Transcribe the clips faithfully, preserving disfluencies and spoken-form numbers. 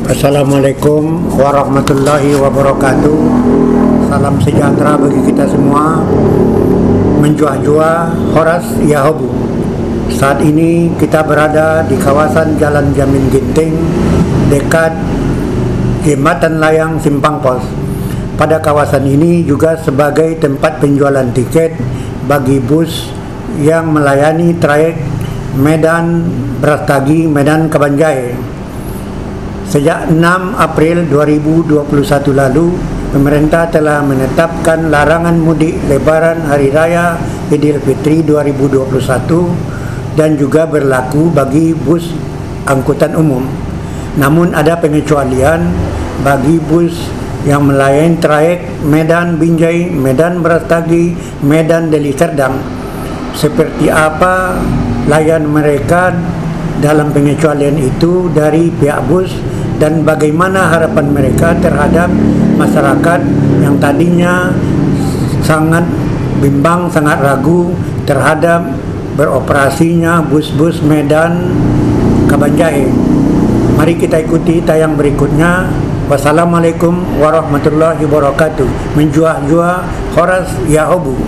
Assalamualaikum warahmatullahi wabarakatuh. Salam sejahtera bagi kita semua. Menjua-jua Horas Yahobu. Saat ini kita berada di kawasan Jalan Jamin Ginting, dekat Jembatan Layang Simpang Pos. Pada kawasan ini juga sebagai tempat penjualan tiket bagi bus yang melayani trayek Medan Brastagi Medan Kabanjahe. Sejak enam April dua ribu dua puluh satu lalu, pemerintah telah menetapkan larangan mudik Lebaran Hari Raya Idul Fitri dua ribu dua puluh satu dan juga berlaku bagi bus angkutan umum. Namun ada pengecualian bagi bus yang melayani trayek Medan Binjai, Medan Brastagi, Medan Deli Serdang. Seperti apa layan mereka dalam pengecualian itu dari pihak bus dan bagaimana harapan mereka terhadap masyarakat yang tadinya sangat bimbang, sangat ragu terhadap beroperasinya bus-bus Medan Kabanjahe. Mari kita ikuti tayang berikutnya. Wassalamualaikum warahmatullahi wabarakatuh. Menjua-jua Horas Yahobu.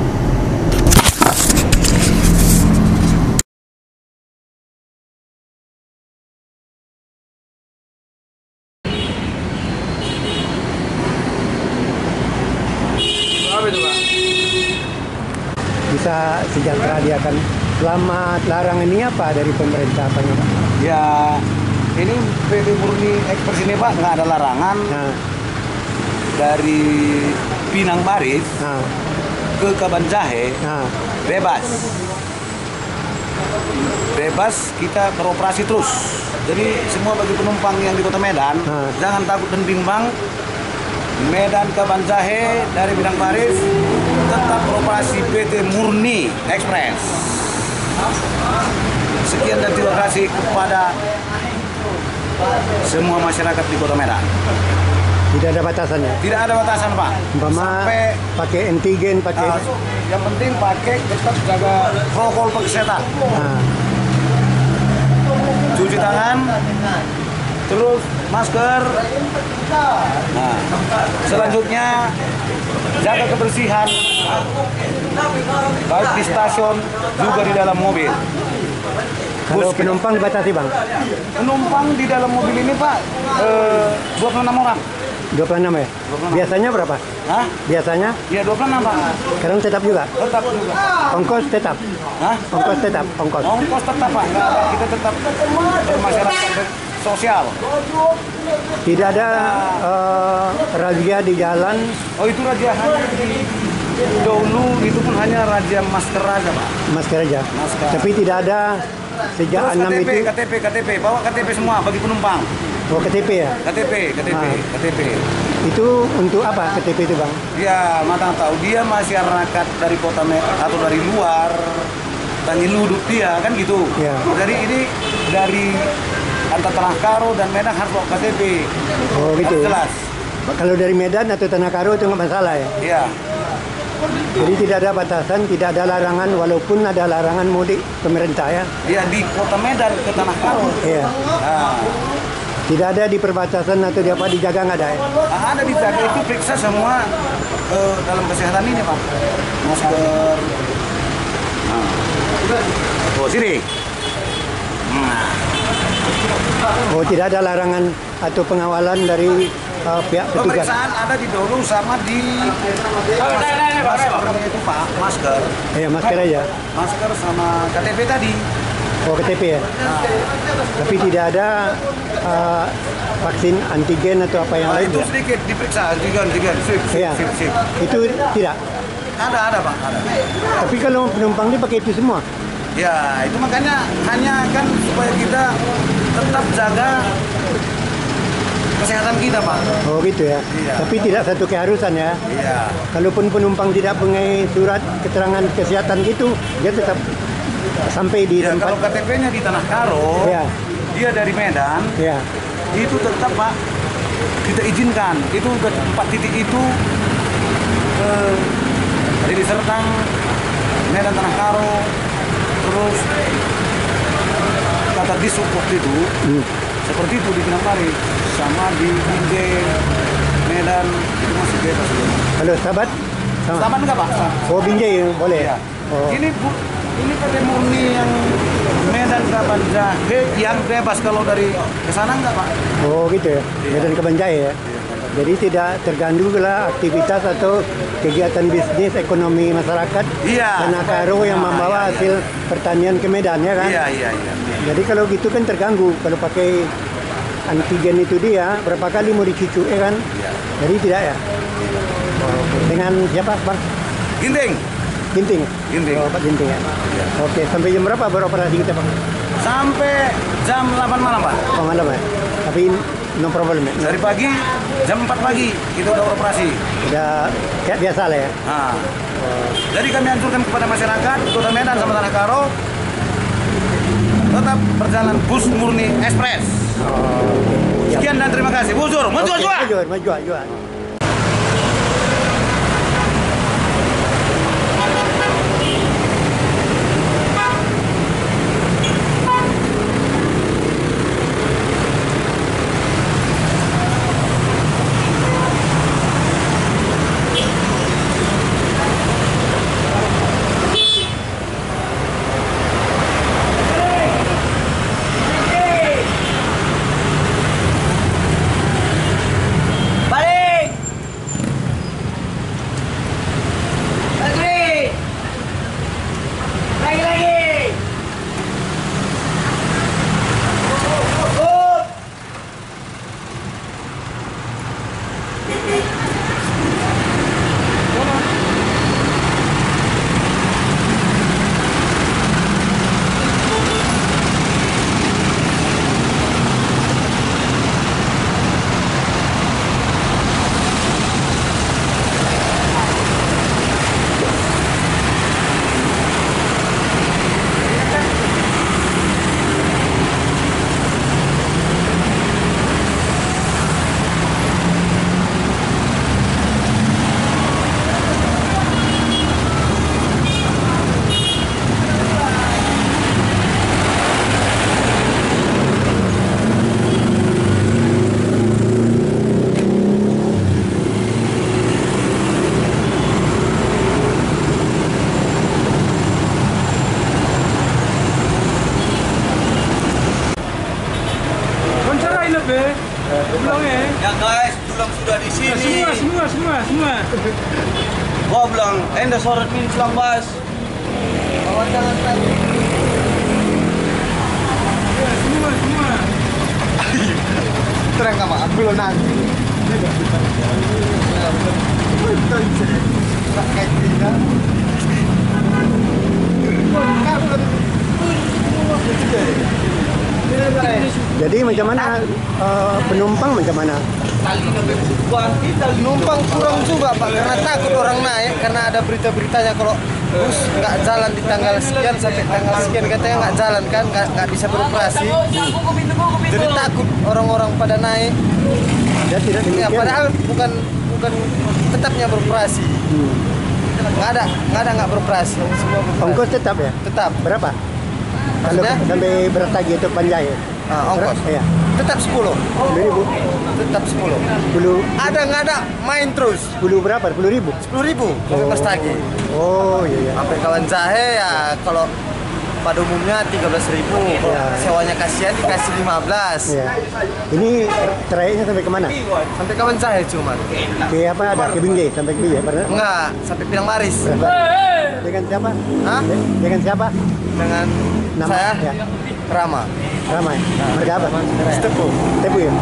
Bisa sejahtera dia kan. Selamat larangan ini apa dari pemerintah Pak? Ya, ini P T Murni Ekspres ini Pak nggak ada larangan nah. Dari Pinang Baris nah. ke Kabanjahe nah. bebas, bebas kita beroperasi terus. Jadi semua bagi penumpang yang di Kota Medan nah. jangan takut dan bimbang. Medan Kabanjahe dari Pinang Baris tetap beroperasi P T Murni Ekspres. Sekian dan terima kasih kepada semua masyarakat di Kota Medan. Tidak ada batasannya? Tidak ada batasan Pak. Umpama sampai pakai antigen, pakai. Uh, yang penting pakai tetap jaga protokol kesehatan. Nah. Cuci tangan, terus masker. Nah, selanjutnya jaga kebersihan baik di stasiun juga di dalam mobil. Kalau bus penumpang dibatasi Bang? Penumpang di dalam mobil ini Pak eh, dua puluh enam orang. dua puluh enam ya? dua puluh enam. Biasanya berapa? Hah? Biasanya? Iya dua puluh enam Pak. Sekarang tetap juga? Tetap juga. Ongkos tetap? Hah? Ongkos tetap? Ongkos? Ongkos tetap Pak. Nggak ada. Kita tetap bermasyarakat sosial. Tidak ada uh, razia di jalan? Oh itu razia hanya di dahulu itu pun hanya razia masker aja Pak. Masker aja? Masker. Tapi tidak ada sejak enam itu? K T P, K T P, bawa K T P semua bagi penumpang. Oh K T P ya? K T P, K T P, ah. K T P. Itu untuk apa K T P itu Bang? Ya, matang tahu dia masyarakat dari kota atau dari luar, tanyiluduk dia kan gitu. Ya. Jadi ini dari antara Tanah Karo dan Medan harus bawa K T P. Oh gitu. Harus jelas. Kalau dari Medan atau Tanah Karo itu nggak masalah ya? Iya. Jadi tidak ada batasan, tidak ada larangan, walaupun ada larangan mudik pemerintah ya? Iya, di kota Medan ke Tanah Karo. Iya. Nah. Tidak ada di perbatasan atau di apa dijaga nggak ada ya? Nah, ada dijaga itu periksa semua uh, dalam kesehatan ini Pak. Masker. Nah. Oh sini. Nah. Oh tidak ada larangan atau pengawalan dari uh, pihak petugas? Pemeriksaan ada di dulu sama di masker itu Pak, masker. Iya masker aja. Masker sama K T P tadi. Oh K T P ya. Nah. Tapi tidak ada uh, vaksin antigen atau apa yang nah, lain? Itu ya? Sedikit diperiksa antigen, antigen. Sip, sip, iya. sip, sip. Itu tidak. Ada, ada Pak. Ada. Tapi kalau penumpang ini pakai itu semua? Ya, itu makanya hanya kan supaya kita tetap jaga kesehatan kita Pak. Oh gitu ya. Iya. Tapi tidak satu keharusan ya. Iya. Kalaupun penumpang tidak punya surat keterangan kesehatan gitu, dia tetap sampai di ya, tempat. Kalau K T P-nya di Tanah Karo, ya. Dia dari Medan, ya. Itu tetap Pak kita izinkan. Itu empat titik itu eh, Deli Serdang, Medan Tanah Karo, terus kata disuk waktu itu, hmm. seperti itu di Pinang Baris. sama di Binjai, Medan itu masih bebas. Halo sahabat, sama. Sama enggak Pak? Oh Binjai boleh ya. Oh. Ini bu, ini pada murni yang Medan ke Banjahe yang bebas, kalau dari ke sana enggak Pak? Oh gitu ya, Medan ke Banjahe ya. Jadi tidak terganggu lah aktivitas atau kegiatan bisnis ekonomi masyarakat. Iya. Karena Karo yang membawa iya, hasil iya. pertanian ke Medan ya kan? Iya iya iya. Jadi kalau gitu kan terganggu kalau pakai antigen itu dia berapa kali mau dicucu ya kan? Iya. Jadi tidak ya. Oh, dengan siapa Bang? Ginting. Ginting. Ginting. Oh Pak Ginting ya. Iya. Oke, sampai jam berapa beroperasi kita Pak? Sampai jam delapan malam Pak. Oh malam ya. Tapi no problem ya. Dari pagi jam empat pagi kita udah operasi. Udah kayak biasa lah ya. Nah, jadi kami anjurkan kepada masyarakat Kota Medan sama Tanah Karo tetap berjalan bus murni ekspres. Oh, okay. Sekian dan terima kasih. Bujur, maju Okay, jua. maju, maju, maju. Ya guys, tulang sudah di sini. Semua, semua, semua, semua. Gua bilang, enda sorot min tulang bas. Bawa jangan tadi. Ya, semua, semua. Terang sama, belum nanti. Pakai tidak. Jadi macam mana uh, penumpang macam mana? Penumpang kurang juga Pak, karena takut orang naik, karena ada berita-beritanya kalau bus nggak jalan di tanggal sekian sampai tanggal sekian, katanya nggak jalan kan, nggak nggak bisa beroperasi. Jadi takut orang-orang pada naik. Ya tidak Ya, demikian. padahal bukan bukan tetapnya beroperasi. Hmm. Nggak ada nggak ada nggak beroperasi. Semua beroperasi. Ongkos tetap ya? Tetap. Berapa? Kalau Maksudnya? sampai Beratagi itu Banjahe. Ah, ongkos. Ya. Tetap sepuluh. sepuluh ribu. Tetap sepuluh. sepuluh, Ada nggak ada main terus. sepuluh berapa? sepuluh ribu? sepuluh ribu sampai pas tagi. Oh iya iya. Sampai kawan jahe ya kalau pada umumnya tiga belas ribu, Ya. sewanya kasihan dikasih lima belas. Ya. Ini trayeknya sampai kemana? Sampai kawan jahe cuma. Ke apa ada? Ke Binjai sampai ke Binjai pernah? Enggak, sampai Pinang Baris. Dengan siapa? Hah? De- Dengan siapa? Dengan Nama? saya Ya. Rama. Ramai. Marga apa? Tepu. Tepu ya?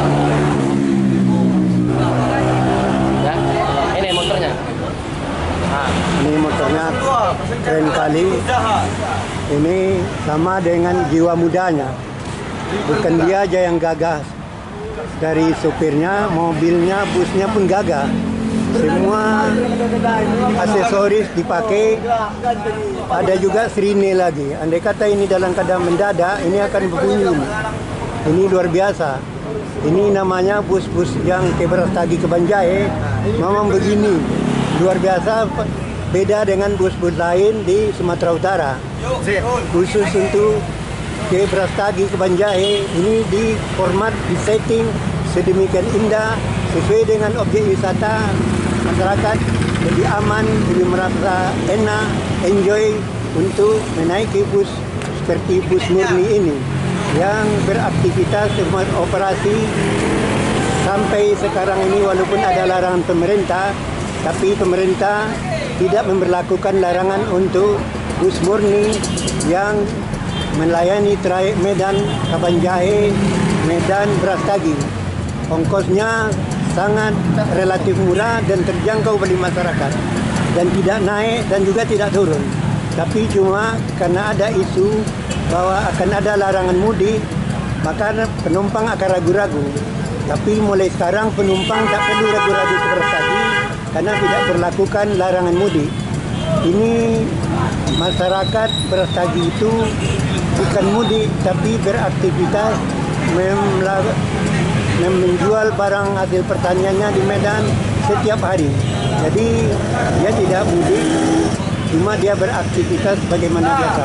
Ya, ini motornya. Ini motornya keren kali. Ini sama dengan jiwa mudanya. Bukan dia aja yang gagah. Dari supirnya, mobilnya, busnya pun gagah. Semua aksesoris dipakai. Ada juga sirine lagi. Andai kata ini dalam keadaan mendadak, ini akan berbunyi. Ini luar biasa. Ini namanya bus-bus yang ke Beratagi ke Banjahe. Memang begini. Luar biasa, beda dengan bus-bus lain di Sumatera Utara. Khusus untuk ke Beratagi ke Banjahe, ini di format, di setting sedemikian indah sesuai dengan objek wisata, masyarakat lebih aman, lebih merasa enak, enjoy untuk menaiki bus seperti bus murni ini yang beraktivitas operasi sampai sekarang ini. Walaupun ada larangan pemerintah, tapi pemerintah tidak memberlakukan larangan untuk bus murni yang melayani trayek Medan Kabanjahe, Medan Brastagi. Ongkosnya sangat relatif murah dan terjangkau bagi masyarakat, dan tidak naik dan juga tidak turun. Tapi cuma karena ada isu bahwa akan ada larangan mudik, maka penumpang akan ragu-ragu. Tapi mulai sekarang penumpang tak perlu ragu-ragu seperti tadi karena tidak berlakukan larangan mudik. Ini masyarakat Brastagi itu bukan mudik tapi beraktivitas menjual barang hasil pertaniannya di Medan setiap hari. Jadi dia tidak mudik, cuma dia beraktivitas bagaimana biasa.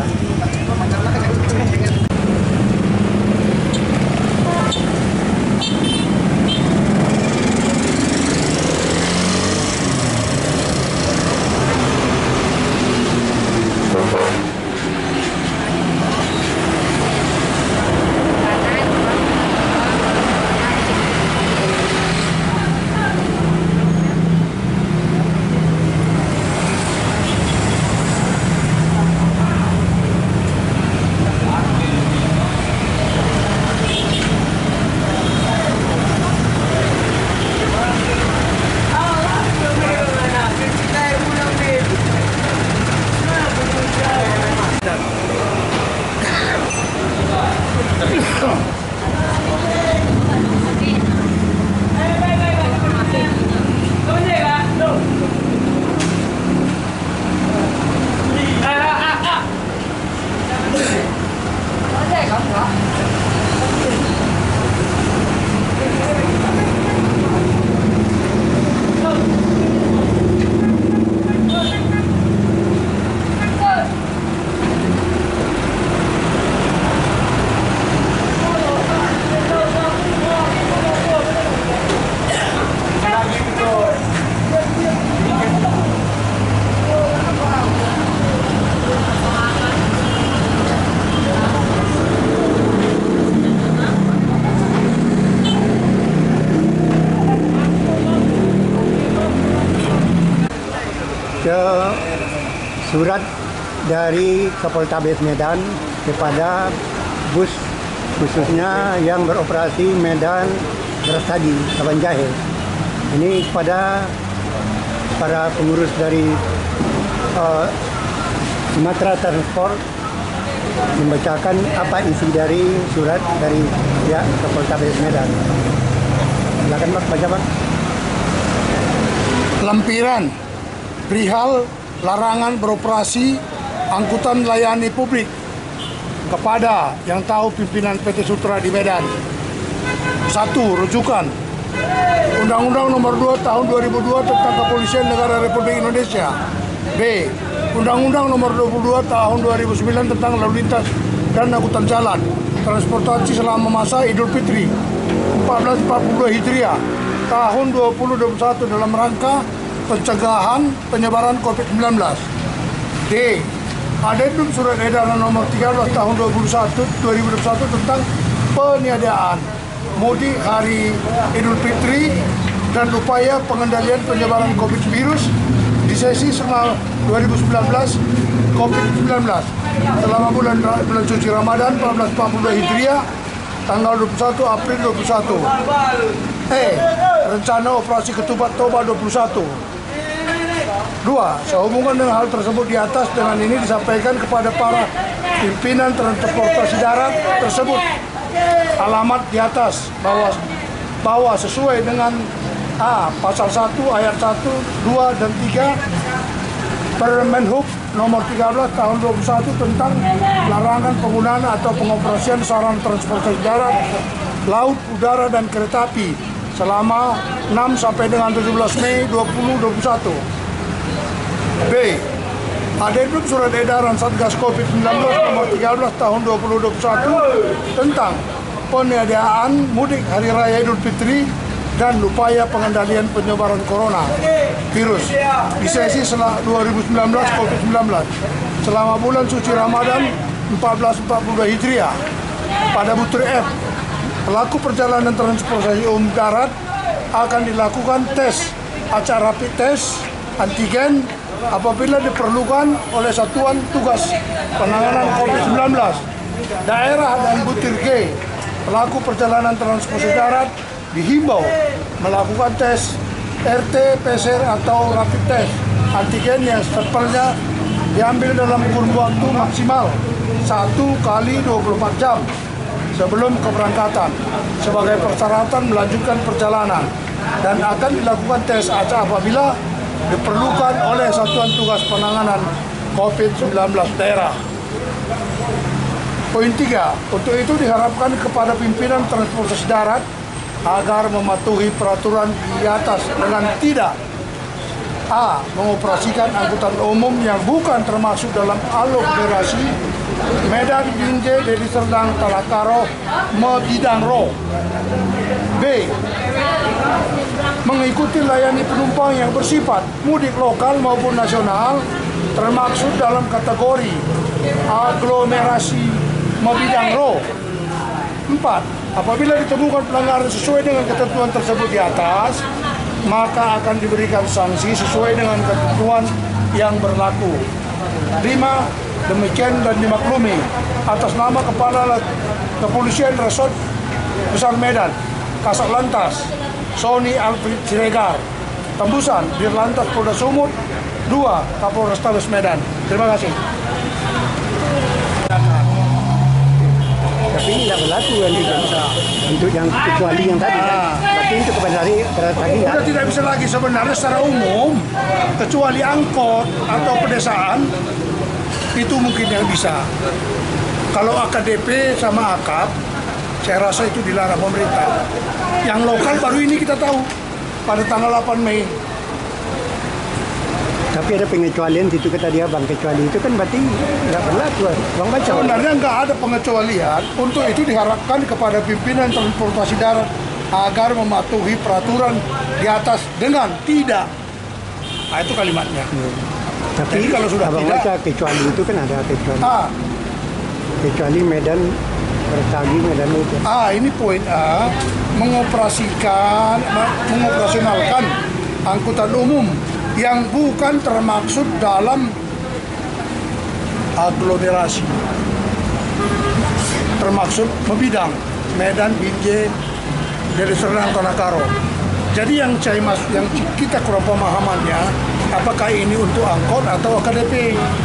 Surat dari Kapoltabes Medan kepada bus khususnya yang beroperasi Medan Brastagi Kabanjahe. Ini kepada para pengurus dari uh, Sumatera Transport membacakan apa isi dari surat dari pihak Kapoltabes Medan. Silakan Pak, baca Pak. Lampiran perihal larangan beroperasi angkutan layani publik kepada yang tahu pimpinan P T Sutra di Medan. Satu, rujukan Undang-Undang Nomor dua Tahun dua ribu dua tentang Kepolisian Negara Republik Indonesia. B. Undang-Undang Nomor dua puluh dua Tahun dua ribu sembilan tentang Lalu Lintas dan Angkutan Jalan Transportasi selama masa Idul Fitri seribu empat ratus empat puluh dua Hijriah tahun dua ribu dua puluh satu dalam rangka pencegahan penyebaran COVID sembilan belas. D. Adendum Surat Edaran Nomor tiga belas Tahun dua ribu dua puluh satu tentang peniadaan mudik hari Idul Fitri dan upaya pengendalian penyebaran COVID virus di sesi selama dua ribu sembilan belas COVID sembilan belas selama bulan bulan suci Ramadan seribu empat ratus empat puluh dua Hijriah tanggal dua puluh satu April dua puluh satu. E. Rencana operasi Ketupat Toba dua puluh satu. Dua. Sehubungan dengan hal tersebut di atas, dengan ini disampaikan kepada para pimpinan transportasi darat tersebut alamat di atas bahwa bahwa sesuai dengan A. Pasal satu ayat satu, dua dan tiga Permen Hub Nomor tiga belas Tahun dua ribu dua puluh satu tentang larangan penggunaan atau pengoperasian sarana transportasi darat, laut, udara dan kereta api selama enam sampai dengan tujuh belas Mei dua ribu dua puluh satu. B. Adendum Surat Edaran Satgas COVID sembilan belas Nomor tiga belas Tahun dua ribu dua puluh satu tentang peniadaan mudik Hari Raya Idul Fitri dan upaya pengendalian penyebaran corona virus di sesi selama dua ribu sembilan belas COVID sembilan belas selama bulan suci Ramadan seribu empat ratus empat puluh dua Hijriah. Pada butir F, pelaku perjalanan transportasi umum darat akan dilakukan tes acak rapid test antigen apabila diperlukan oleh Satuan Tugas Penanganan COVID sembilan belas daerah. Dan butir G, pelaku perjalanan transportasi darat dihimbau melakukan tes R T P C R atau rapid test antigen yang sampelnya diambil dalam kurun waktu maksimal satu kali dua puluh empat jam sebelum keberangkatan sebagai persyaratan melanjutkan perjalanan, dan akan dilakukan tes acak apabila diperlukan oleh Satuan Tugas Penanganan COVID sembilan belas daerah. Poin tiga, untuk itu diharapkan kepada pimpinan transportasi darat agar mematuhi peraturan di atas dengan tidak A. Mengoperasikan angkutan umum yang bukan termasuk dalam aglomerasi Medan, Binjai, Deli Serdang, Talakaro, Mebidang Ro. B. Mengikuti layani penumpang yang bersifat mudik lokal maupun nasional termaksud dalam kategori aglomerasi Mebidang Ro. Empat. Apabila ditemukan pelanggaran sesuai dengan ketentuan tersebut di atas, maka akan diberikan sanksi sesuai dengan ketentuan yang berlaku. Lima. Demikian dan dimaklumi atas nama Kepala Kepolisian Resort Besar Medan, Kasat Lantas Sony Alfred Siregar, tembusan Dirlantas Polda Sumut, dua Kapolrestabes Medan. Terima kasih. Tapi ini tidak berlaku yang untuk yang kecuali yang tadi. Kan? Berarti itu kepada hari tadi. Sudah tidak bisa lagi sebenarnya secara umum, kecuali angkot atau pedesaan itu mungkin yang bisa. Kalau A K D P sama A K A P, saya rasa itu dilarang pemerintah. Yang lokal baru ini kita tahu pada tanggal delapan Mei. Tapi ada pengecualian situ kata dia bang, kecuali itu kan berarti nggak berlaku bang baca. Sebenarnya nggak ada pengecualian. Untuk itu diharapkan kepada pimpinan transportasi darat agar mematuhi peraturan di atas dengan tidak. Nah, itu kalimatnya. Hmm. Tapi jadi kalau sudah abang tidak, baca kecuali itu kan ada kecuali. A. Kecuali Medan Bertagi Medan itu. A, ini poin A, mengoperasikan, mengoperasionalkan angkutan umum yang bukan termaksud dalam aglomerasi, termaksud Mebidang, Medan, Binjai, Deli Serdang, Talakaro. Jadi yang saya mas, yang kita kurang pemahamannya, apakah ini untuk angkot atau A K D P?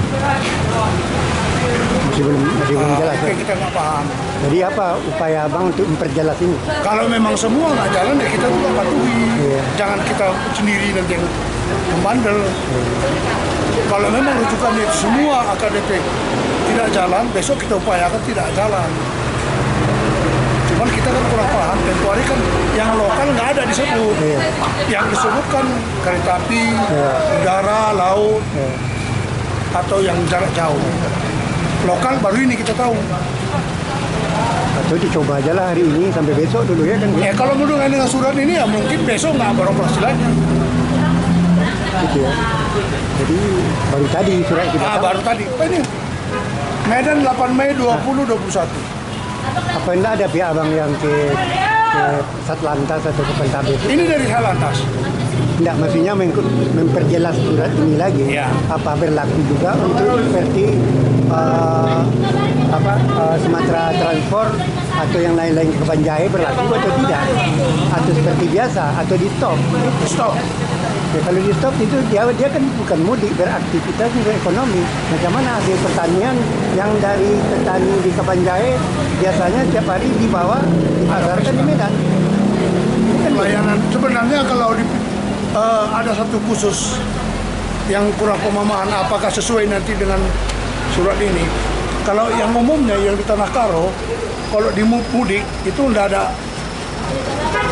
Masih belum, masih belum jelas. Oke, kita nggak paham. Jadi apa upaya abang untuk memperjelas ini? Kalau memang semua nggak jalan, ya kita juga patuhi. Iya. Jangan kita sendiri nanti yang membandel. Iya. Kalau memang rujukannya semua A K D P tidak jalan, besok kita upayakan tidak jalan. Cuman kita kan kurang paham, kecuali kan yang lokal nggak ada disebut. Iya. Yang disebutkan kereta api, iya, udara, laut, iya, atau yang jarak jauh. Lokal baru ini kita tahu. Atau dicoba aja lah hari ini sampai besok dulu ya kan? Eh kalau menurut dengan surat ini ya mungkin besok nggak beroperasi lagi. Gitu ya. Jadi baru tadi surat kita. Ah, baru tadi. Apa ini? Medan delapan Mei dua ribu dua puluh satu. Apa enggak ada pihak abang yang ke, ke Satlantas atau ke Poltabes? Ini dari Satlantas. Tidak, maksudnya memperjelas surat ini lagi. Ya. Apa berlaku juga untuk seperti uh, apa uh, Sumatera Transport atau yang lain-lain ke Banjai berlaku atau tidak? Atau seperti biasa atau di stop? Stop. Ya, kalau di stop itu dia dia kan bukan mudik, beraktivitas untuk ekonomi. Macam mana hasil pertanian yang dari petani di Kepanjai biasanya tiap hari dibawa dipasarkan di Medan. Kan layanan sebenarnya kalau di Uh, ada satu khusus yang kurang pemahaman apakah sesuai nanti dengan surat ini. Kalau yang umumnya yang di Tanah Karo, kalau di mudik itu tidak ada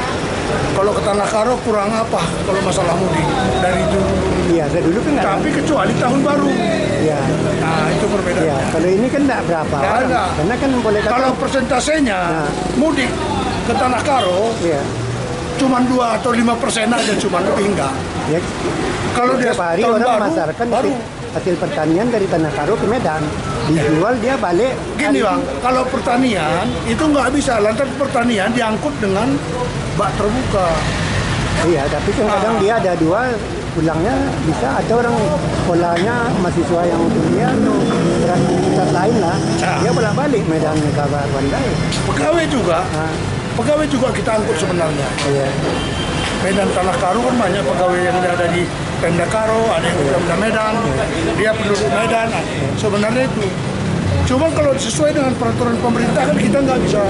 Kalau ke Tanah Karo kurang apa kalau masalah mudik dari dulu. Iya, saya dulu kan nggak. Tapi kecuali tahun baru. Iya. Nah itu perbedaannya. Iya, kalau ini kan nggak berapa. Nggak orang. ada. Karena kan boleh kata. Kalau persentasenya Nah. mudik ke Tanah Karo, Iya. cuma dua atau lima persen aja, cuma lebih enggak. Ya, Kalau dia setiap hari tahun orang baru, memasarkan baru. hasil, hasil pertanian dari Tanah Karo ke Medan, dijual dia balik. Gini bang, kalau pertanian itu nggak bisa, lantas pertanian diangkut dengan bak terbuka. Iya, tapi kan kadang Ah. dia ada dua, pulangnya bisa ada orang sekolahnya mahasiswa yang kuliah atau beraktivitas lain lah, Ah. dia bolak balik Medan ke Bandai. Pegawai juga, Ah, pegawai juga kita angkut sebenarnya. iya. Medan Tanah Karo kan banyak pegawai yang ada di Pemda Karo, ada yang di Pemda Medan, dia penduduk Medan. Sebenarnya itu. Cuma kalau sesuai dengan peraturan pemerintah kan kita nggak bisa.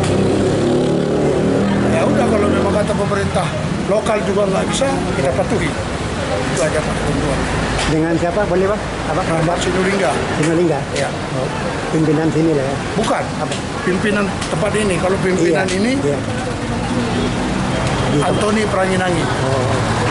Ya udah kalau memang kata pemerintah lokal juga nggak bisa, kita patuhi. Itu aja Pak ketentuan. Dengan siapa boleh Pak? Apa? Rahmat Sinulingga. Sinolingga. Ya. Oh, pimpinan sini lah ya. Bukan. Pimpinan tempat ini. Kalau pimpinan Iya, ini iya. Antoni Pranginangi. Oh.